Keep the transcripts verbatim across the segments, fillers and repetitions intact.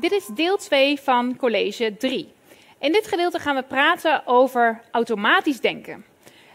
Dit is deel twee van college drie. In dit gedeelte gaan we praten over automatisch denken.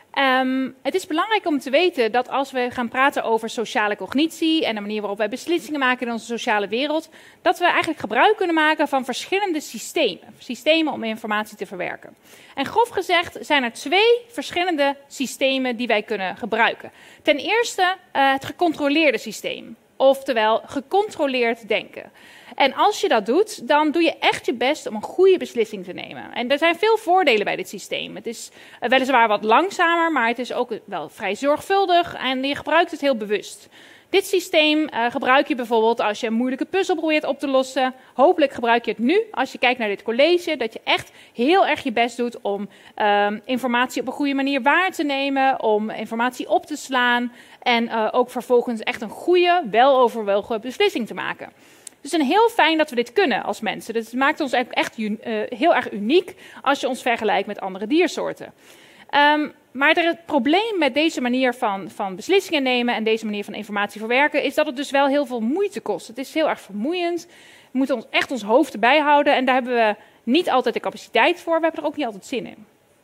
Um, het is belangrijk om te weten dat als we gaan praten over sociale cognitie en de manier waarop wij beslissingen maken in onze sociale wereld, dat we eigenlijk gebruik kunnen maken van verschillende systemen. Systemen om informatie te verwerken. En grof gezegd zijn er twee verschillende systemen die wij kunnen gebruiken. Ten eerste uh, het gecontroleerde systeem, oftewel gecontroleerd denken. En als je dat doet, dan doe je echt je best om een goede beslissing te nemen. En er zijn veel voordelen bij dit systeem. Het is weliswaar wat langzamer, maar het is ook wel vrij zorgvuldig en je gebruikt het heel bewust. Dit systeem uh, gebruik je bijvoorbeeld als je een moeilijke puzzel probeert op te lossen. Hopelijk gebruik je het nu, als je kijkt naar dit college, dat je echt heel erg je best doet om uh, informatie op een goede manier waar te nemen, om informatie op te slaan en uh, ook vervolgens echt een goede, weloverwogen beslissing te maken. Het is een heel fijn dat we dit kunnen als mensen. Dat maakt ons echt uh, heel erg uniek als je ons vergelijkt met andere diersoorten. Um, maar er, het probleem met deze manier van, van beslissingen nemen en deze manier van informatie verwerken is dat het dus wel heel veel moeite kost. Het is heel erg vermoeiend. We moeten ons echt ons hoofd erbij houden en daar hebben we niet altijd de capaciteit voor. We hebben er ook niet altijd zin in.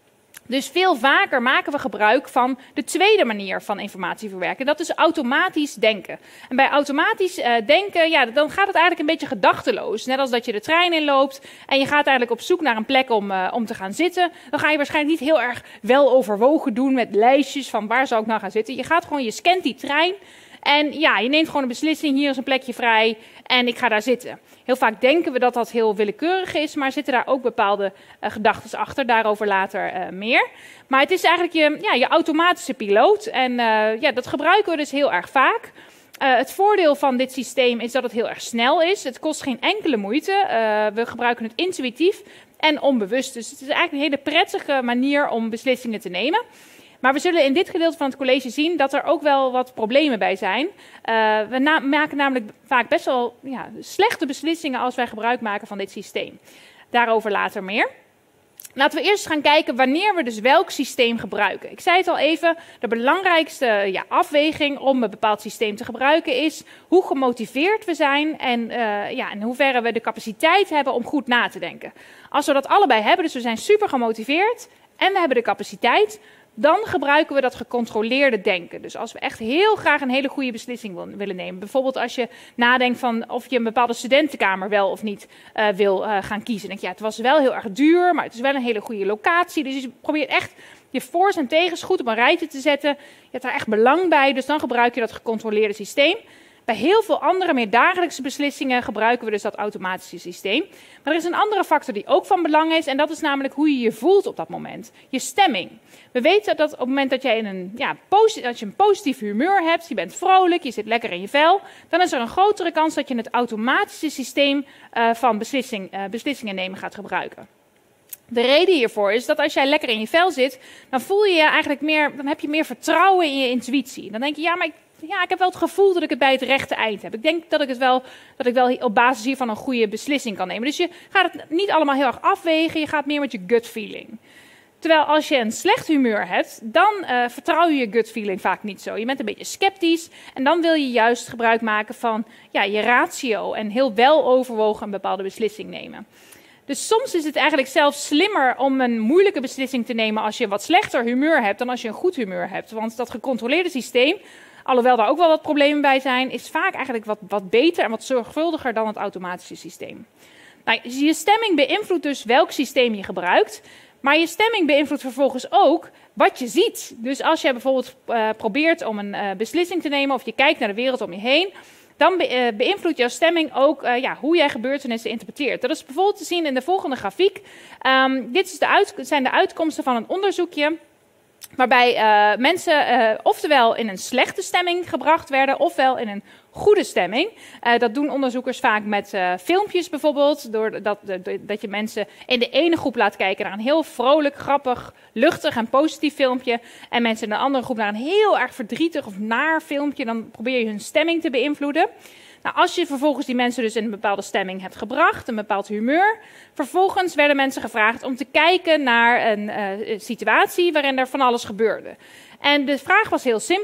Dus veel vaker maken we gebruik van de tweede manier van informatie verwerken. Dat is automatisch denken. En bij automatisch uh, denken, ja, dan gaat het eigenlijk een beetje gedachteloos. Net als dat je de trein inloopt en je gaat eigenlijk op zoek naar een plek om, uh, om te gaan zitten. Dan ga je waarschijnlijk niet heel erg wel overwogen doen met lijstjes van waar zou ik nou gaan zitten. Je gaat gewoon, je scant die trein. En ja, je neemt gewoon een beslissing, hier is een plekje vrij en ik ga daar zitten. Heel vaak denken we dat dat heel willekeurig is, maar zitten daar ook bepaalde uh, gedachten achter, daarover later uh, meer. Maar het is eigenlijk je, ja, je automatische piloot en uh, ja, dat gebruiken we dus heel erg vaak. Uh, het voordeel van dit systeem is dat het heel erg snel is. Het kost geen enkele moeite. Uh, we gebruiken het intuïtief en onbewust. Dus het is eigenlijk een hele prettige manier om beslissingen te nemen. Maar we zullen in dit gedeelte van het college zien dat er ook wel wat problemen bij zijn. Uh, we na- maken namelijk vaak best wel ja, slechte beslissingen als wij gebruik maken van dit systeem. Daarover later meer. Laten we eerst gaan kijken wanneer we dus welk systeem gebruiken. Ik zei het al even, de belangrijkste ja, afweging om een bepaald systeem te gebruiken is hoe gemotiveerd we zijn en uh, ja, in hoeverre we de capaciteit hebben om goed na te denken. Als we dat allebei hebben, dus we zijn super gemotiveerd en we hebben de capaciteit, dan gebruiken we dat gecontroleerde denken. Dus als we echt heel graag een hele goede beslissing wil, willen nemen. Bijvoorbeeld als je nadenkt van of je een bepaalde studentenkamer wel of niet uh, wil uh, gaan kiezen. Dan denk je, ja, het was wel heel erg duur, maar het is wel een hele goede locatie. Dus je probeert echt je voor's en tegens goed op een rijtje te zetten. Je hebt daar echt belang bij, dus dan gebruik je dat gecontroleerde systeem. Bij heel veel andere, meer dagelijkse beslissingen gebruiken we dus dat automatische systeem. Maar er is een andere factor die ook van belang is en dat is namelijk hoe je je voelt op dat moment. Je stemming. We weten dat op het moment dat jij in een, ja, posi- als je een positief humeur hebt, je bent vrolijk, je zit lekker in je vel, dan is er een grotere kans dat je het automatische systeem uh, van beslissing, uh, beslissingen nemen gaat gebruiken. De reden hiervoor is dat als jij lekker in je vel zit, dan voel je je eigenlijk meer, dan heb je meer vertrouwen in je intuïtie. Dan denk je, ja, maar ik Ja, ik heb wel het gevoel dat ik het bij het rechte eind heb. Ik denk dat ik het wel, dat ik wel op basis hiervan een goede beslissing kan nemen. Dus je gaat het niet allemaal heel erg afwegen, je gaat meer met je gut feeling. Terwijl als je een slecht humeur hebt, dan uh, vertrouw je je gut feeling vaak niet zo. Je bent een beetje sceptisch en dan wil je juist gebruik maken van ja, je ratio en heel wel overwogen een bepaalde beslissing nemen. Dus soms is het eigenlijk zelfs slimmer om een moeilijke beslissing te nemen als je een wat slechter humeur hebt dan als je een goed humeur hebt. Want dat gecontroleerde systeem, alhoewel daar ook wel wat problemen bij zijn, is vaak eigenlijk wat, wat beter en wat zorgvuldiger dan het automatische systeem. Nou, je stemming beïnvloedt dus welk systeem je gebruikt, maar je stemming beïnvloedt vervolgens ook wat je ziet. Dus als je bijvoorbeeld uh, probeert om een uh, beslissing te nemen of je kijkt naar de wereld om je heen, dan be, uh, beïnvloedt jouw stemming ook uh, ja, hoe jij gebeurtenissen interpreteert. Dat is bijvoorbeeld te zien in de volgende grafiek. Um, dit is de uit, zijn de uitkomsten van een onderzoekje waarbij uh, mensen uh, oftewel in een slechte stemming gebracht werden, ofwel in een goede stemming. Uh, dat doen onderzoekers vaak met uh, filmpjes bijvoorbeeld, doordat dat je mensen in de ene groep laat kijken naar een heel vrolijk, grappig, luchtig en positief filmpje, en mensen in de andere groep naar een heel erg verdrietig of naar filmpje. Dan probeer je hun stemming te beïnvloeden. Nou, als je vervolgens die mensen dus in een bepaalde stemming hebt gebracht, een bepaald humeur, vervolgens werden mensen gevraagd om te kijken naar een uh, situatie waarin er van alles gebeurde. En de vraag was heel simpel.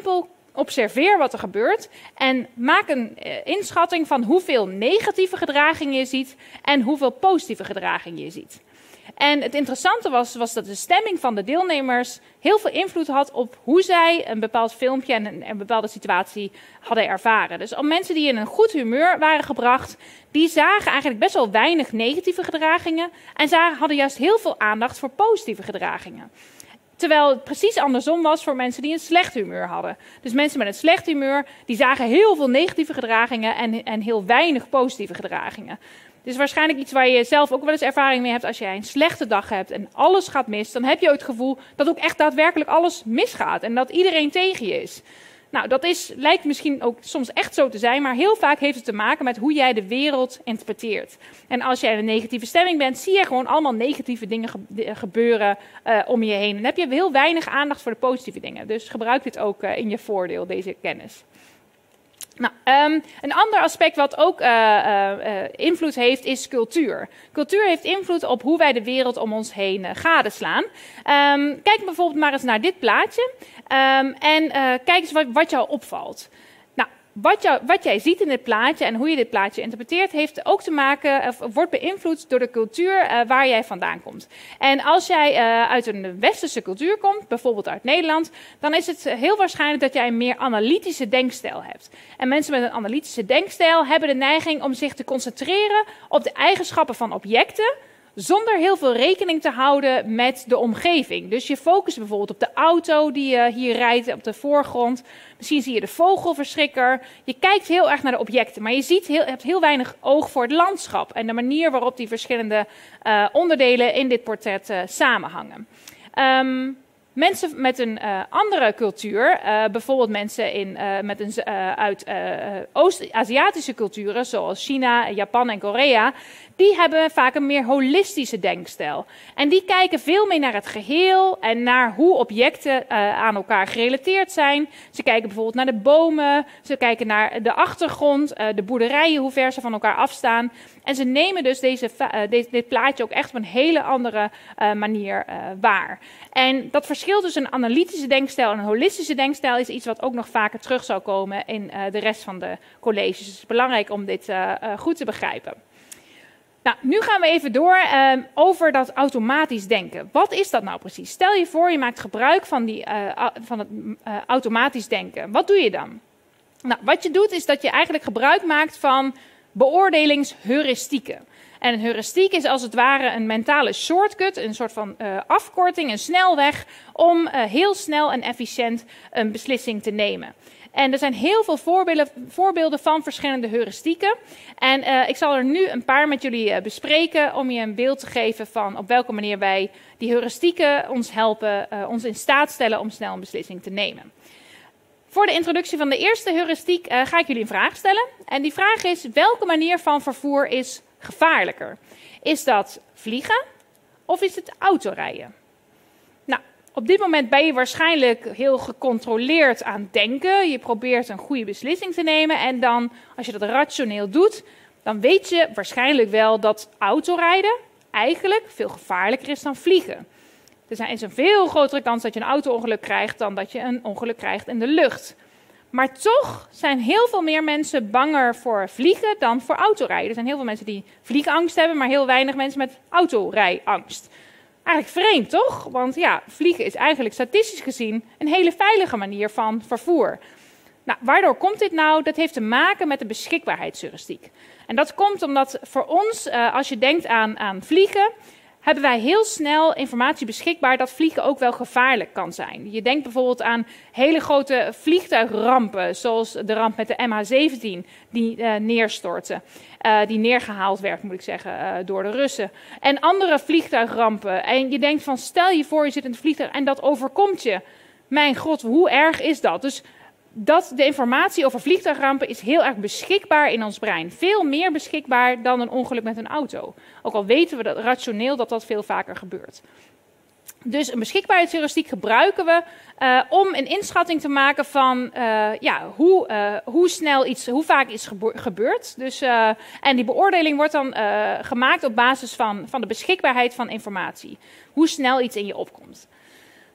observeer wat er gebeurt en maak een uh, inschatting van hoeveel negatieve gedragingen je ziet en hoeveel positieve gedragingen je ziet. En het interessante was, was dat de stemming van de deelnemers heel veel invloed had op hoe zij een bepaald filmpje en een, een bepaalde situatie hadden ervaren. Dus al mensen die in een goed humeur waren gebracht, die zagen eigenlijk best wel weinig negatieve gedragingen en zij hadden juist heel veel aandacht voor positieve gedragingen. Terwijl het precies andersom was voor mensen die een slecht humeur hadden. Dus mensen met een slecht humeur, die zagen heel veel negatieve gedragingen en, en heel weinig positieve gedragingen. Dit is waarschijnlijk iets waar je zelf ook wel eens ervaring mee hebt. Als jij een slechte dag hebt en alles gaat mis, dan heb je ook het gevoel dat ook echt daadwerkelijk alles misgaat. En dat iedereen tegen je is. Nou, dat is, lijkt misschien ook soms echt zo te zijn, maar heel vaak heeft het te maken met hoe jij de wereld interpreteert. En als jij in een negatieve stemming bent, zie je gewoon allemaal negatieve dingen gebeuren uh, om je heen. En dan heb je heel weinig aandacht voor de positieve dingen. Dus gebruik dit ook uh, in je voordeel, deze kennis. Nou, um, een ander aspect wat ook uh, uh, uh, invloed heeft, is cultuur. Cultuur heeft invloed op hoe wij de wereld om ons heen uh, gadeslaan. Um, kijk bijvoorbeeld maar eens naar dit plaatje um, en uh, kijk eens wat, wat jou opvalt. Nou, wat, jou, wat jij ziet in dit plaatje en hoe je dit plaatje interpreteert, heeft ook te maken, of wordt beïnvloed door de cultuur uh, waar jij vandaan komt. En als jij uh, uit een westerse cultuur komt, bijvoorbeeld uit Nederland, dan is het heel waarschijnlijk dat jij een meer analytische denkstijl hebt. En mensen met een analytische denkstijl hebben de neiging om zich te concentreren op de eigenschappen van objecten, zonder heel veel rekening te houden met de omgeving. Dus je focust bijvoorbeeld op de auto die je hier rijdt op de voorgrond. Misschien zie je de vogelverschrikker. Je kijkt heel erg naar de objecten, maar je ziet heel, hebt heel weinig oog voor het landschap en de manier waarop die verschillende uh, onderdelen in dit portret uh, samenhangen. Um, Mensen met een uh, andere cultuur, uh, bijvoorbeeld mensen in, uh, met een, uh, uit uh, Oost-Aziatische culturen, zoals China, Japan en Korea, die hebben vaak een meer holistische denkstijl. En die kijken veel meer naar het geheel en naar hoe objecten uh, aan elkaar gerelateerd zijn. Ze kijken bijvoorbeeld naar de bomen, ze kijken naar de achtergrond, uh, de boerderijen, hoe ver ze van elkaar afstaan. En ze nemen dus deze, uh, deze, dit plaatje ook echt op een hele andere uh, manier uh, waar. En dat verschil tussen een analytische denkstijl en een holistische denkstijl is iets wat ook nog vaker terug zou komen in uh, de rest van de colleges. Dus het is belangrijk om dit uh, uh, goed te begrijpen. Nou, nu gaan we even door uh, over dat automatisch denken. Wat is dat nou precies? Stel je voor, je maakt gebruik van, die, uh, van het uh, automatisch denken. Wat doe je dan? Nou, wat je doet is dat je eigenlijk gebruik maakt van beoordelingsheuristieken. En een heuristiek is als het ware een mentale shortcut, een soort van uh, afkorting, een snelweg, om uh, heel snel en efficiënt een beslissing te nemen. En er zijn heel veel voorbeelden, voorbeelden van verschillende heuristieken. En uh, ik zal er nu een paar met jullie uh, bespreken om je een beeld te geven van op welke manier wij die heuristieken ons helpen, uh, ons in staat stellen om snel een beslissing te nemen. Voor de introductie van de eerste heuristiek uh, ga ik jullie een vraag stellen. En die vraag is, welke manier van vervoer is gevaarlijker? Is dat vliegen of is het autorijden? Nou, op dit moment ben je waarschijnlijk heel gecontroleerd aan het denken. Je probeert een goede beslissing te nemen en dan, als je dat rationeel doet, dan weet je waarschijnlijk wel dat autorijden eigenlijk veel gevaarlijker is dan vliegen. Er is een veel grotere kans dat je een auto-ongeluk krijgt dan dat je een ongeluk krijgt in de lucht. Maar toch zijn heel veel meer mensen banger voor vliegen dan voor autorijden. Er zijn heel veel mensen die vliegangst hebben, maar heel weinig mensen met autorijangst. Eigenlijk vreemd, toch? Want ja, vliegen is eigenlijk statistisch gezien een hele veilige manier van vervoer. Nou, waardoor komt dit nou? Dat heeft te maken met de beschikbaarheidsheuristiek. En dat komt omdat voor ons, uh, als je denkt aan, aan vliegen, hebben wij heel snel informatie beschikbaar dat vliegen ook wel gevaarlijk kan zijn. Je denkt bijvoorbeeld aan hele grote vliegtuigrampen, zoals de ramp met de M H zeventien, die uh, neerstortte. Uh, die neergehaald werd, moet ik zeggen, uh, door de Russen. En andere vliegtuigrampen. En je denkt van, stel je voor, je zit in het vliegtuig en dat overkomt je. Mijn god, hoe erg is dat? Dus dat de informatie over vliegtuigrampen is heel erg beschikbaar in ons brein. Veel meer beschikbaar dan een ongeluk met een auto. Ook al weten we dat rationeel dat dat veel vaker gebeurt. Dus een beschikbaarheidsheuristiek gebruiken we uh, om een inschatting te maken van uh, ja, hoe, uh, hoe snel iets, hoe vaak iets gebe- gebeurt. Dus, uh, en die beoordeling wordt dan uh, gemaakt op basis van, van de beschikbaarheid van informatie. Hoe snel iets in je opkomt.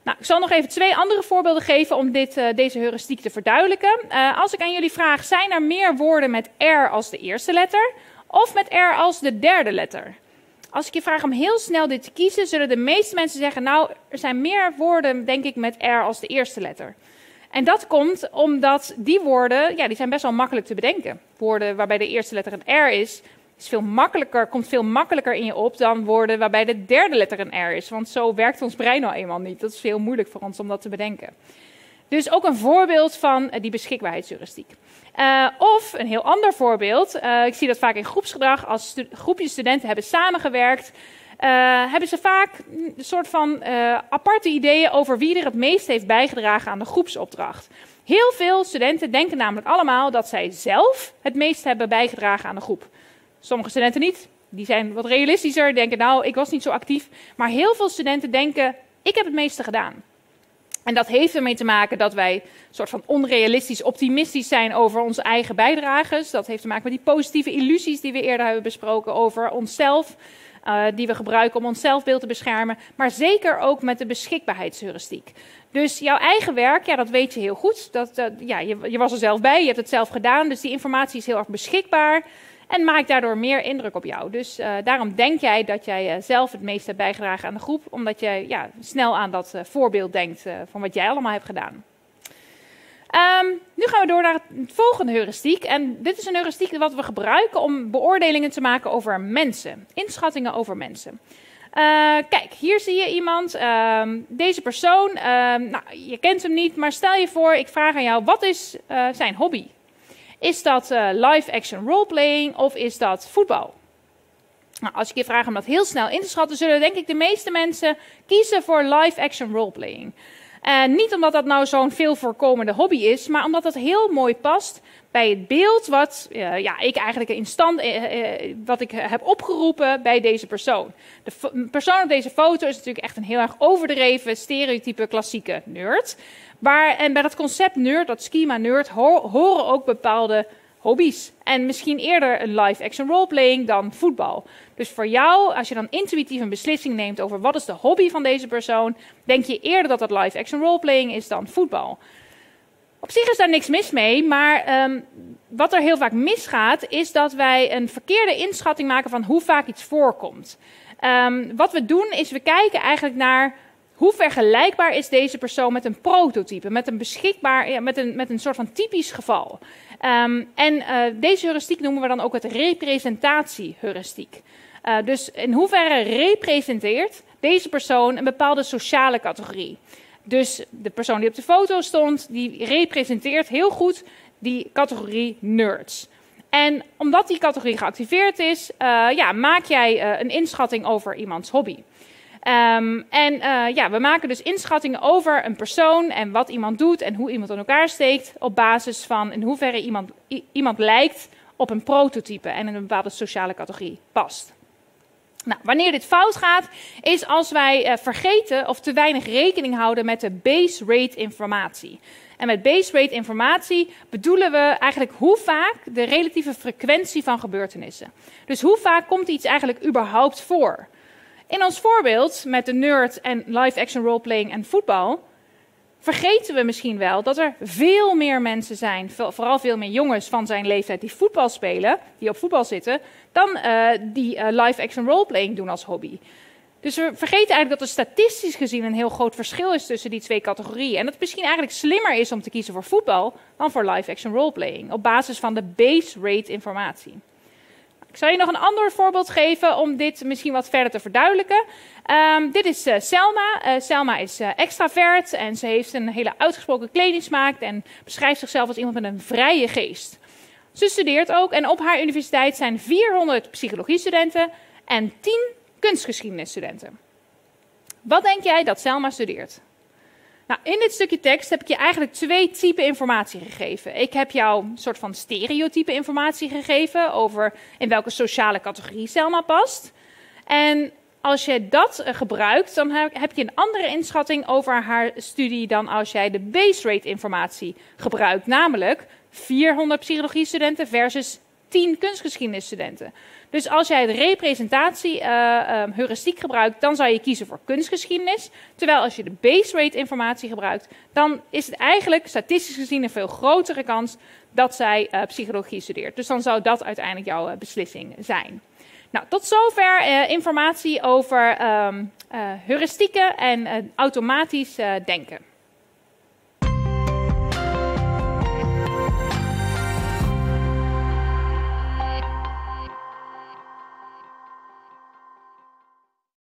Nou, ik zal nog even twee andere voorbeelden geven om dit, uh, deze heuristiek te verduidelijken. Uh, als ik aan jullie vraag, zijn er meer woorden met R als de eerste letter of met R als de derde letter? Als ik je vraag om heel snel dit te kiezen, zullen de meeste mensen zeggen, nou, er zijn meer woorden, denk ik, met R als de eerste letter. En dat komt omdat die woorden, ja, die zijn best wel makkelijk te bedenken. Woorden waarbij de eerste letter een R is, is veel makkelijker, komt veel makkelijker in je op dan woorden waarbij de derde letter een R is. Want zo werkt ons brein nou eenmaal niet. Dat is heel moeilijk voor ons om dat te bedenken. Dus ook een voorbeeld van uh, die beschikbaarheidsheuristiek. Uh, of een heel ander voorbeeld. Uh, ik zie dat vaak in groepsgedrag. Als stu groepjes studenten hebben samengewerkt, uh, hebben ze vaak een soort van uh, aparte ideeën over wie er het meest heeft bijgedragen aan de groepsopdracht. Heel veel studenten denken namelijk allemaal dat zij zelf het meest hebben bijgedragen aan de groep. Sommige studenten niet. Die zijn wat realistischer, denken nou, ik was niet zo actief. Maar heel veel studenten denken, ik heb het meeste gedaan. En dat heeft ermee te maken dat wij een soort van onrealistisch optimistisch zijn over onze eigen bijdrages. Dat heeft te maken met die positieve illusies die we eerder hebben besproken over onszelf. Uh, die we gebruiken om ons zelfbeeld te beschermen. Maar zeker ook met de beschikbaarheidsheuristiek. Dus jouw eigen werk, ja, dat weet je heel goed. Dat, uh, ja, je, je was er zelf bij, je hebt het zelf gedaan. Dus die informatie is heel erg beschikbaar. En maakt daardoor meer indruk op jou. Dus uh, daarom denk jij dat jij uh, zelf het meest hebt bijgedragen aan de groep. Omdat je ja, snel aan dat uh, voorbeeld denkt uh, van wat jij allemaal hebt gedaan. Um, nu gaan we door naar het volgende heuristiek. En dit is een heuristiek wat we gebruiken om beoordelingen te maken over mensen. Inschattingen over mensen. Uh, kijk, hier zie je iemand. Uh, deze persoon, uh, nou, je kent hem niet, maar stel je voor, ik vraag aan jou, wat is uh, zijn hobby? Is dat uh, live-action roleplaying of is dat voetbal? Nou, als ik je vraag om dat heel snel in te schatten, zullen denk ik de meeste mensen kiezen voor live-action roleplaying. Uh, niet omdat dat nou zo'n veel voorkomende hobby is, maar omdat dat heel mooi past bij het beeld wat uh, ja, ik eigenlijk in stand, uh, uh, wat ik heb opgeroepen bij deze persoon. De persoon op deze foto is natuurlijk echt een heel erg overdreven, stereotype, klassieke nerd. Maar, en bij dat concept nerd, dat schema nerd, ho horen ook bepaalde hobby's. En misschien eerder een live-action roleplaying dan voetbal. Dus voor jou, als je dan intuïtief een beslissing neemt over wat is de hobby van deze persoon, denk je eerder dat dat live-action roleplaying is dan voetbal. Op zich is daar niks mis mee, maar um, wat er heel vaak misgaat, is dat wij een verkeerde inschatting maken van hoe vaak iets voorkomt. Um, wat we doen, is we kijken eigenlijk naar hoe vergelijkbaar is deze persoon met een prototype, met een beschikbaar, ja, met, een, met een soort van typisch geval. Um, en uh, deze heuristiek noemen we dan ook het representatieheuristiek. Uh, dus in hoeverre representeert deze persoon een bepaalde sociale categorie. Dus de persoon die op de foto stond, die representeert heel goed die categorie nerds. En omdat die categorie geactiveerd is, uh, ja, maak jij uh, een inschatting over iemands hobby. Um, en uh, ja, we maken dus inschattingen over een persoon en wat iemand doet en hoe iemand in elkaar steekt op basis van in hoeverre iemand, i- iemand lijkt op een prototype en in een bepaalde sociale categorie past. Nou, wanneer dit fout gaat, is als wij uh, vergeten of te weinig rekening houden met de base rate informatie. En met base rate informatie bedoelen we eigenlijk hoe vaak de relatieve frequentie van gebeurtenissen. Dus hoe vaak komt iets eigenlijk überhaupt voor? In ons voorbeeld met de nerd en live-action roleplaying en voetbal vergeten we misschien wel dat er veel meer mensen zijn, vooral veel meer jongens van zijn leeftijd die voetbal spelen, die op voetbal zitten, dan uh, die uh, live-action roleplaying doen als hobby. Dus we vergeten eigenlijk dat er statistisch gezien een heel groot verschil is tussen die twee categorieën. En dat het misschien eigenlijk slimmer is om te kiezen voor voetbal dan voor live-action roleplaying, op basis van de base rate informatie. Ik zal je nog een ander voorbeeld geven om dit misschien wat verder te verduidelijken. Um, dit is uh, Selma. Uh, Selma is uh, extravert en ze heeft een hele uitgesproken kledingsmaak en beschrijft zichzelf als iemand met een vrije geest. Ze studeert ook en op haar universiteit zijn vierhonderd psychologiestudenten en tien kunstgeschiedenisstudenten. Wat denk jij dat Selma studeert? Nou, in dit stukje tekst heb ik je eigenlijk twee typen informatie gegeven. Ik heb jou een soort van stereotype informatie gegeven over in welke sociale categorie Selma past. En als je dat uh, gebruikt, dan heb je een andere inschatting over haar studie dan als jij de base rate informatie gebruikt. Namelijk vierhonderd psychologiestudenten versus tien kunstgeschiedenisstudenten. Dus als jij de representatie uh, uh, heuristiek gebruikt, dan zou je kiezen voor kunstgeschiedenis. Terwijl als je de base rate informatie gebruikt, dan is het eigenlijk statistisch gezien een veel grotere kans dat zij uh, psychologie studeert. Dus dan zou dat uiteindelijk jouw uh, beslissing zijn. Nou, tot zover uh, informatie over um, uh, heuristieken en uh, automatisch uh, denken.